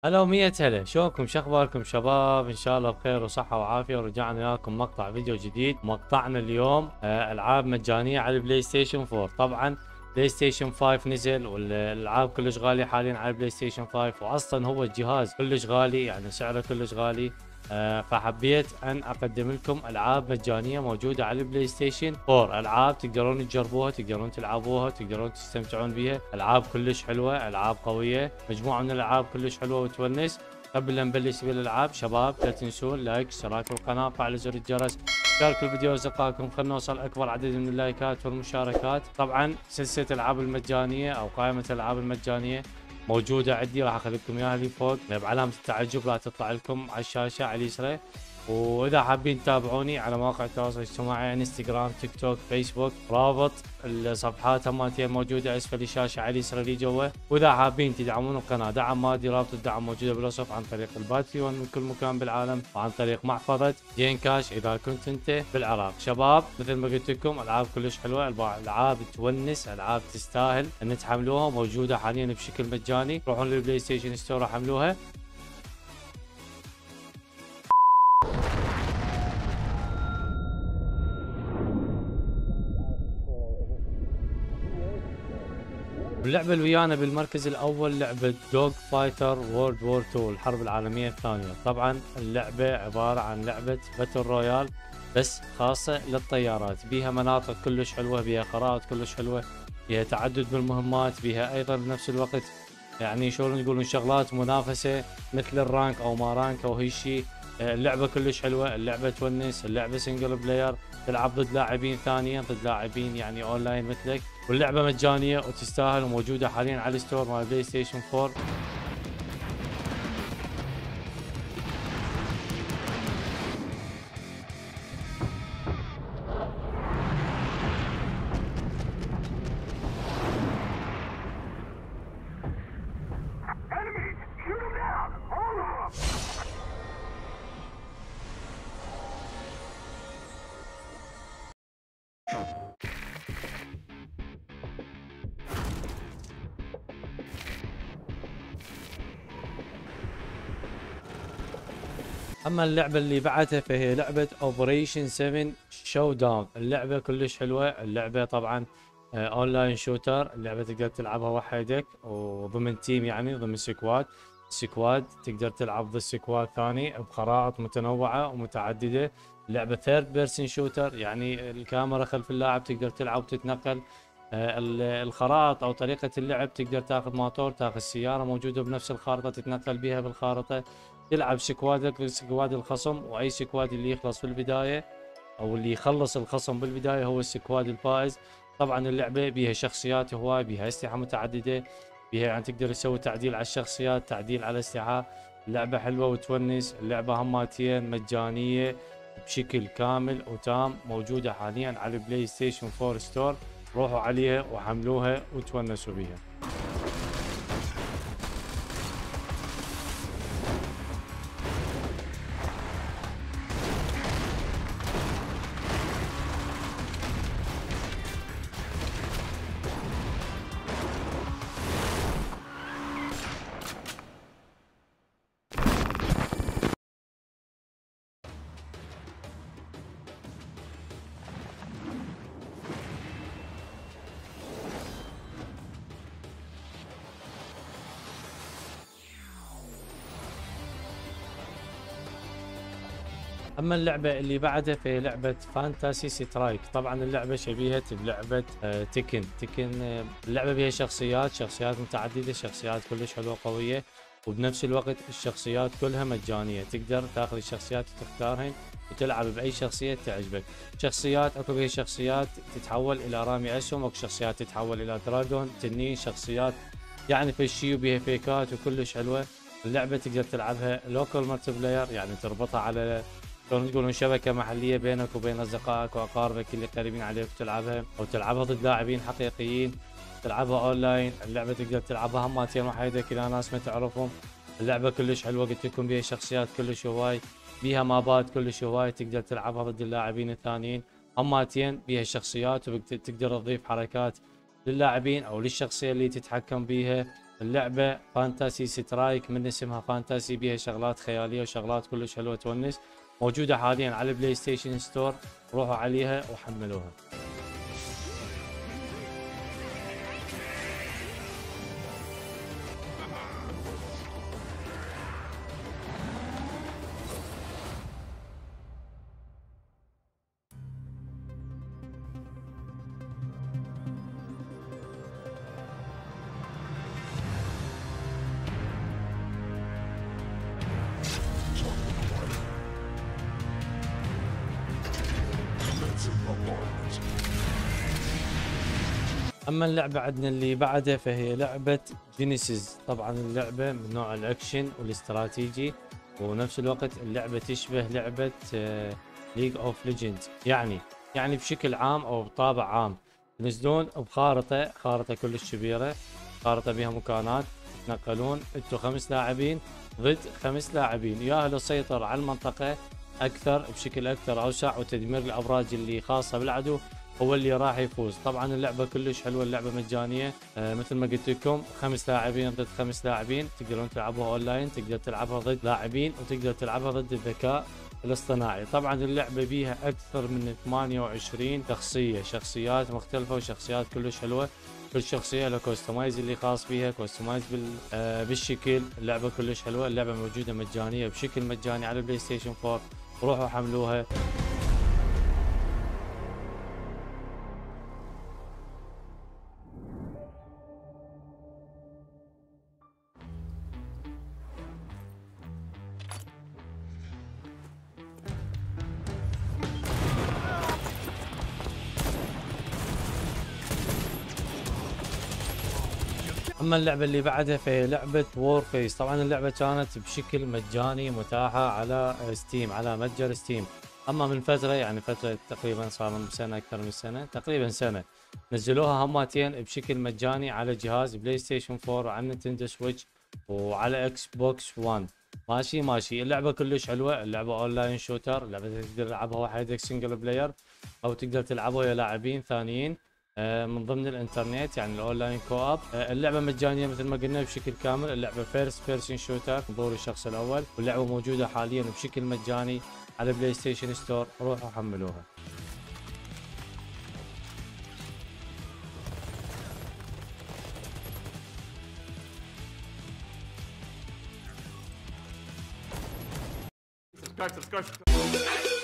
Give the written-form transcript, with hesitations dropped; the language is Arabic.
هلا ومية هلا، شلونكم؟ شو اخباركم شباب؟ ان شاء الله بخير وصحة وعافية، ورجعنا لكم مقطع فيديو جديد. مقطعنا اليوم العاب مجانية على البلاي ستيشن 4. طبعا بلاي ستيشن 5 نزل والالعاب كلش غالية حاليا على البلاي ستيشن 5، واصلا هو الجهاز كلش غالي، يعني سعره كلش غالي. فحبيت ان اقدم لكم العاب مجانيه موجوده على البلاي ستيشن 4. العاب تقدرون تجربوها، تقدرون تلعبوها، تقدرون تستمتعون بها. العاب كلش حلوه، العاب قويه، مجموعه من الالعاب كلش حلوه وتونس. قبل لا نبلش بالالعاب شباب، لا تنسون لايك، اشتراك بالقناه، وفعل زر الجرس، شاركوا الفيديو لاصدقائكم، خلنا نوصل اكبر عدد من اللايكات والمشاركات. طبعا سلسله الالعاب المجانيه او قائمه الالعاب المجانيه موجودة عندي، راح اخلي لكم اياها لي فوق بعلامة التعجب، راح تطلع لكم على الشاشة على اليسرى. واذا حابين تتابعوني على مواقع التواصل الاجتماعي انستغرام، تيك توك، فيسبوك، رابط الصفحات هماتين موجودة اسفل الشاشة على اليسرى لي جوا. واذا حابين تدعمون القناة دعم مادي، رابط الدعم موجودة بالوصف، عن طريق الباتريون من كل مكان بالعالم، وعن طريق محفظة جين كاش اذا كنت انت بالعراق. شباب مثل ما قلت لكم العاب كلش حلوة، العاب تونس، العاب تستاهل ان تحملوها، موجودة حاليا بشكل مجاني. روحون للبلاي ستيشن ستور وحملوها. اللعبة اللي ويانا بالمركز الأول لعبة دوغ فايتر وورلد وور 2، الحرب العالمية الثانية. طبعا اللعبة عبارة عن لعبة باتل رويال بس خاصة للطيارات، بيها مناطق كلش حلوة، بيها خرائط كلش حلوة، بيها تعدد بالمهمات، بيها أيضا بنفس الوقت يعني شلون يقولون شغلات منافسة مثل الرانك أو ما رانك أو هالشي. اللعبة كلش حلوة، اللعبة تونس، اللعبة سنجل بلاير، تلعب ضد لاعبين ثانيين، ضد لاعبين يعني اونلاين مثلك، واللعبة مجانية وتستاهل، وموجودة حاليا على الستور مال بلاي ستيشن 4. اما اللعبة اللي بعدها فهي لعبة اوبريشن 7 شو داون. اللعبة كلش حلوة، اللعبة طبعا اونلاين شوتر، اللعبة تقدر تلعبها وحدك وضمن تيم، يعني ضمن سكواد تقدر تلعب ضد سكواد ثاني بخرائط متنوعة ومتعددة. اللعبة ثيرد بيرسون شوتر، يعني الكاميرا خلف اللاعب، تقدر تلعب وتتنقل. الخرائط او طريقة اللعب تقدر تاخذ موتور، تاخذ سيارة موجودة بنفس الخارطة تتنقل بها بالخارطة، تلعب سكوادك بسكواد الخصم، واي سكواد اللي يخلص بالبداية او اللي يخلص الخصم بالبداية هو السكواد الفائز. طبعا اللعبة بيها شخصيات هواي، بيها اسلحة متعددة، بيها يعني تقدر تسوي تعديل على الشخصيات، تعديل على الاسلحة. اللعبة حلوة وتونس، اللعبة هماتين مجانية بشكل كامل وتام، موجودة حاليا على البلاي ستيشن 4 ستور. روحوا عليها وحملوها وتونسوا بيها. اما اللعبه اللي بعدها فهي لعبه فانتاسي سترايك. طبعا اللعبه شبيهه بلعبه تكن. اللعبه بها شخصيات متعدده، شخصيات كلش حلوه قويه، وبنفس الوقت الشخصيات كلها مجانيه، تقدر تاخذ الشخصيات وتختارهن وتلعب باي شخصيه تعجبك. شخصيات اكو بها شخصيات تتحول الى رامي اسهم، واكو شخصيات تتحول الى دراجون تنين، شخصيات يعني فشي وبها فيكات وكلش حلوه. اللعبه تقدر تلعبها لوكال مالتي بلاير، يعني تربطها على شلون تقولون شبكه محليه بينك وبين اصدقائك واقاربك اللي قريبين عليك، تلعبها او تلعبها ضد لاعبين حقيقيين، تلعبها اونلاين. اللعبه تقدر تلعبها هماتين وحيدك الى ناس ما تعرفهم. اللعبه كلش حلوه، قلت لكم بيها شخصيات كلش هواي، بيها مابات كلش هواي، تقدر تلعبها ضد اللاعبين الثانيين. هماتين بيها شخصيات وتقدر تضيف حركات للاعبين او للشخصيه اللي تتحكم بيها. اللعبة فانتاسي سترايك، من اسمها فانتاسي بيها شغلات خيالية وشغلات كلش حلوة تونس. موجودة حاليا على البلاي ستيشن ستور، روحوا عليها وحملوها. اما اللعبه عندنا اللي بعدها فهي لعبه جينيسيس. طبعا اللعبه من نوع الاكشن والاستراتيجي، ونفس الوقت اللعبه تشبه لعبه ليج اوف ليجندز. يعني بشكل عام او بطابع عام تنزلون خارطه كلش كبيره، خارطه بها مكانات، تتنقلون انتم 5 لاعبين ضد 5 لاعبين، يا للسيطر على المنطقه اكثر بشكل اكثر اوسع وتدمير الابراج اللي خاصه بالعدو هو اللي راح يفوز. طبعا اللعبه كلش حلوه، اللعبه مجانيه مثل ما قلت لكم 5 لاعبين ضد 5 لاعبين، تقدرون تلعبوها اونلاين، تقدر تلعبها ضد لاعبين وتقدر تلعبها ضد الذكاء الاصطناعي. طبعا اللعبه بيها اكثر من 28 شخصيات مختلفه وشخصيات كلش حلوه، كل شخصيه له كوستمايز اللي خاص بيها، كوستمايز بالشكل. اللعبه كلش حلوه، اللعبه موجوده مجانيه بشكل مجاني على البلاي ستيشن 4، روحوا حملوها. اما اللعبه اللي بعدها فهي لعبه وور فيس. طبعا اللعبه كانت بشكل مجاني متاحه على ستيم، على متجر ستيم. اما من فتره، يعني فتره تقريبا صار من سنه، اكثر من سنه، تقريبا سنه، نزلوها همتين بشكل مجاني على جهاز بلاي ستيشن 4 وعلى نينتندو سويتش وعلى اكس بوكس 1. ماشي اللعبه كلش حلوه، اللعبه اونلاين شوتر، اللعبه تقدر تلعبها وحدك سنجل بلاير، او تقدر تلعبها ويا لاعبين ثانيين من ضمن الانترنت، يعني الاونلاين كواب. اللعبه مجانيه مثل ما قلنا بشكل كامل، اللعبه فيرست بيرسون شوتر، منظور الشخص الاول، واللعبه موجوده حاليا بشكل مجاني على بلاي ستيشن ستور، روحوا حملوها. subscribe.